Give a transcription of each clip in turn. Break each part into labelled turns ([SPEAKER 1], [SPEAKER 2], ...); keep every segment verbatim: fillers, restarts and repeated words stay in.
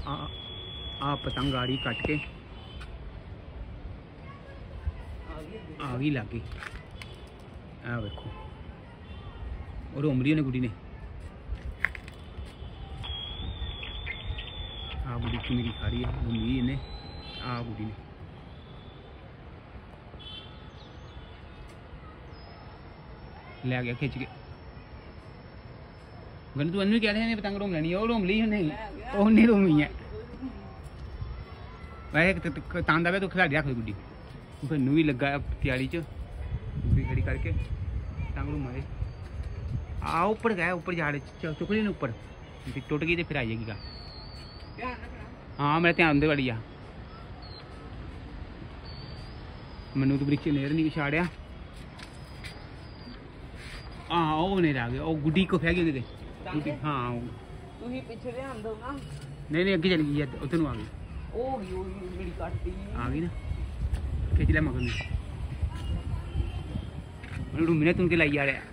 [SPEAKER 1] आ आ पतंग गाड़ी कट के आ गई लग गई। आ देखो और उमरी ने गुड़ी ने आ गुड़ी की मेरी खा रही है उमरी ने आ गुड़ी ने ले गया खिंच के। गन तू अनु कह रहे हैं पतंग रोम लेनी और रोम ली नहीं और नहीं रोमी है वैसे तांदा वे तो खिलाड़ी रख गुड्डी फिर नू भी लगा तैयारी च गुड्डी खड़ी करके पतंग रोम मारे आ ऊपर गया ऊपर झाड़ चुकड़ी ने ऊपर टुट गई तो फिर आ जाएगी का। हाँ मेरा ध्यान दे बड़ी आ मैनू तो वृक्ष नेर नहीं छाड़िया। हाँ वो नहीं रह गया वो गुड्डी को फै गई गुड्डी। हाँ
[SPEAKER 2] पीछे ध्यान दो ना।
[SPEAKER 1] नहीं नहीं अगे चल गई है उधर आ गई आ गई ना खिंच लिया मगर रूमी ने तुमके लाई जा रहा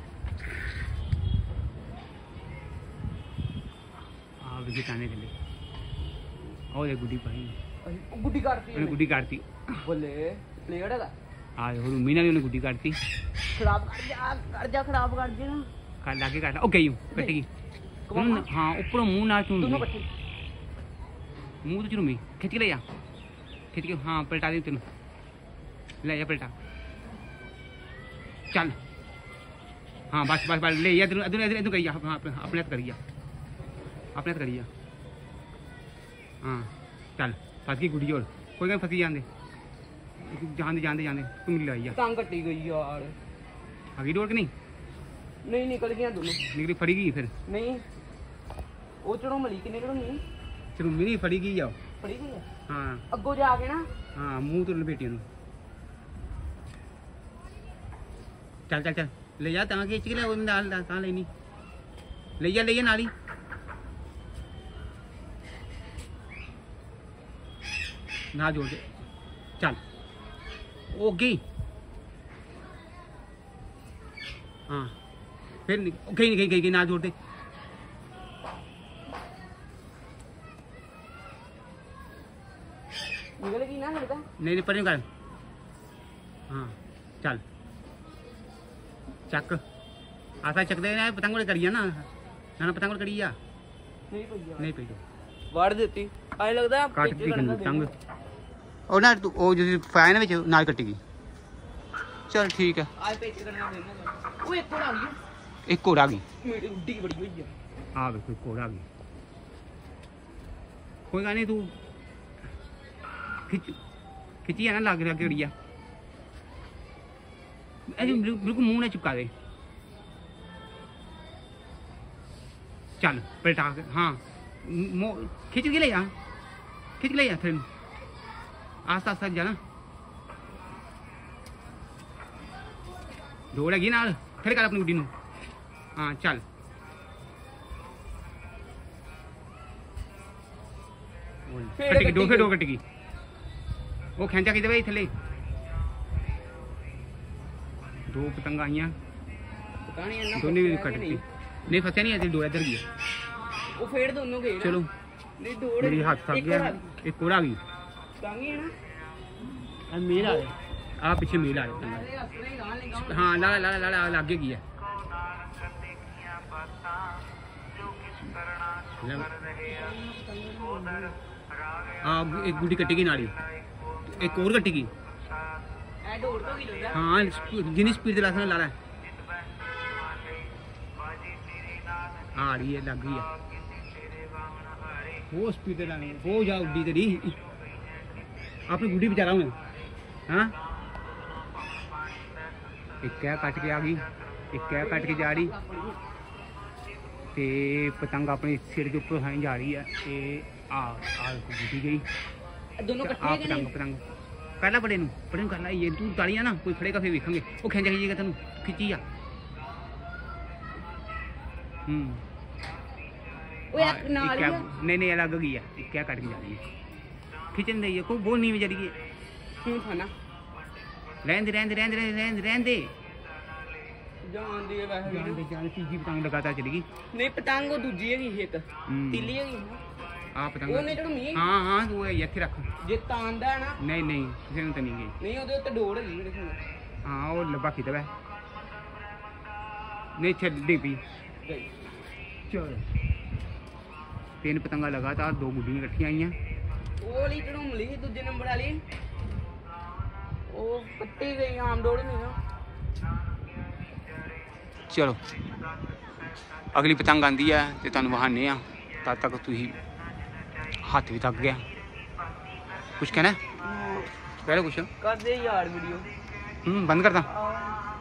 [SPEAKER 1] हाँ विकेट आने के लिए और एक गुड्डी पाई
[SPEAKER 2] गुड्डी काटती
[SPEAKER 1] गुड्डी काटती
[SPEAKER 2] बोले प्लेयर है
[SPEAKER 1] हाँ रूमी ने भी उन्हें गुड्डी काटती
[SPEAKER 2] खराब कर जा कर जा खराब कर दे ना
[SPEAKER 1] काट लाके काटा ओ गई कटेगी। हाँ ऊपर मुंह ना चूम मुंह तो चुरूमी खिंच के ले जा खिंच के। हाँ पलटा दी तेन ले जा पलटा चल। हाँ बस बस बस ले जा इधर इधर इधर करिए। हाँ अपने हाथ करिए अपने हाथ करिए। हाँ चल फंस गई गुड़ी और कोई गल फंसी जाने जान दे जान दे जान दे तुम लाई
[SPEAKER 2] टांग कटी गई यार
[SPEAKER 1] आगे डोर के नहीं
[SPEAKER 2] नहीं निकल गया दोनों
[SPEAKER 1] निकली फड़ी गई फिर
[SPEAKER 2] नहीं वो चढ़ो मली कि नहीं
[SPEAKER 1] चलो मेरी फड़ी गई जाओ
[SPEAKER 2] फड़ी गई है।
[SPEAKER 1] हाँ
[SPEAKER 2] अगो जाके ना
[SPEAKER 1] हाँ मुंह तो लपेटी नु चल चल चल ले जा ता के चिकले वो डाल ता लेनी ले जा ले जा नाली ना जोड़ दे चल ओ गई। हाँ फिर गई गई गई गई ना जोड़ दे
[SPEAKER 2] निकलेगी ना लगता
[SPEAKER 1] नहीं नहीं पर कर। हाँ चल चक आसा चक दे ना पतंग करिए ना ना पतंग करिए
[SPEAKER 2] नहीं पई
[SPEAKER 1] नहीं पई
[SPEAKER 2] वाड़ देती आए लगदा
[SPEAKER 1] काट दी पतंग और ना तू ओ जो फैन विच नाल कटेगी। चल ठीक है
[SPEAKER 2] आज पेच करना देना वो एक और आ गई
[SPEAKER 1] एक और आ गई
[SPEAKER 2] मेरी गुड्डी बड़ी हुई है।
[SPEAKER 1] हां वे कोई और आ गई कोई गाने तू खिच खिची है ना लाग रहा केड़िया ऐसे बिल्कुल मुंह ना चिपका दे। चल पलटा के हाँ खिंच के ले जा खिंच के ले जा फिर आस्ता आस्ता जाना दौड़ेगी ना फिर कर अपनी गुड्डी नु। हाँ चल कटेगी दो फिर दो कटेगी वो खेचा कि भाई थले दो पतंग आई दोनों भी कट गई नहीं फंसे नहीं दो इधर गई
[SPEAKER 2] वो फेड़ दोनों गए
[SPEAKER 1] चलो
[SPEAKER 2] नहीं दौड़
[SPEAKER 1] मेरी हाथ थक गया एक और आ गई
[SPEAKER 2] टांगी है ना
[SPEAKER 1] मेल आ रहे आ पीछे मेल आ रहे। हाँ ला ला ला ला लागे गई है हाँ एक गुड्डी कटेगी नाली एक और कटेगी। हाँ जिन्नी स्पीड चला ला रहा है आ रही है लग गई है वो स्पीड वो जा उड्डी तेरी अपनी गुड्डी बचा रहा हूँ। हाँ एक क्या कट के आ गई एक क्या कट के जा रही ते पतंग अपने सिर के ऊपर खाई जा रही है ते आ आ गुड्डी गई
[SPEAKER 2] दोनों
[SPEAKER 1] आ पतंग पतंग पहला बड़े नु बड़े कर ला ये तू ताड़ी ना कोई फड़ेगा फिर वेखेंगे वो खेंचा खींचेगा तेन खिंची जा। हम्म नहीं नहीं अलग गई है क्या कट के जा रही है खिंचन दे कोई बोल नहीं बेचारी की
[SPEAKER 2] क्यों खाना
[SPEAKER 1] रहन दे रहन दे रहन दे रहन दे रहन दे
[SPEAKER 2] जान दी है वैसे
[SPEAKER 1] जान दे जान तीजी पतंग लगातार चलेगी
[SPEAKER 2] नहीं पतंग वो दूजी है एक तीली है
[SPEAKER 1] ਆ ਪਤੰਗ
[SPEAKER 2] ਉਹਨੇ ਚੜਾਉਣੀ
[SPEAKER 1] ਹਾਂ ਹਾਂ ਤੂੰ ਇਹ ਇੱਥੇ ਰੱਖ।
[SPEAKER 2] ਜੇ ਤਾਂਦਾ ਹੈ ਨਾ
[SPEAKER 1] ਨਹੀਂ ਨਹੀਂ ਕਿਸੇ ਨੂੰ ਤਾਂ ਨਹੀਂ ਗਈ।
[SPEAKER 2] ਨਹੀਂ ਉਹਦੇ ਉੱਤੇ ਡੋਰ ਹੈਗੀ ਮੇਰੇ ਕੋਲ।
[SPEAKER 1] ਹਾਂ ਉਹ ਲੱਭਾ ਖਿੱਚ ਵੈ ਨਹੀਂ ਛੱਡੀ ਪਈ। ਚਲ ਤਿੰਨ ਪਤੰਗਾ ਲਗਾਤਾਰ ਦੋ ਗੁੱਡੀਆਂ ਇਕੱਠੀਆਂ ਆਈਆਂ।
[SPEAKER 2] ਉਹ ਵਾਲੀ ਚੜਾਉਣ ਲਈ ਦੂਜੇ ਨੰਬਰ ਵਾਲੀ ਉਹ ਕੱਟੀ ਗਈ ਆਮ ਡੋਰ ਨਹੀਂ ਨਾ।
[SPEAKER 1] ਚਲੋ ਅਗਲੀ ਪਤੰਗ ਆਂਦੀ ਆ ਤੇ ਤੁਹਾਨੂੰ ਵਹਾਨੇ ਆ। ਤਦ ਤੱਕ ਤੁਸੀਂ ਹੱਥ ਵੀ ਥੱਕ ਗਿਆ। ਕੁਛ ਕਹਿਣਾ ਪਹਿਲਾਂ ਕੁਛ
[SPEAKER 2] ਕਰਦੇ ਯਾਰ ਵੀਡੀਓ
[SPEAKER 1] ਹੂੰ ਬੰਦ ਕਰਦਾ।
[SPEAKER 2] ਆਹ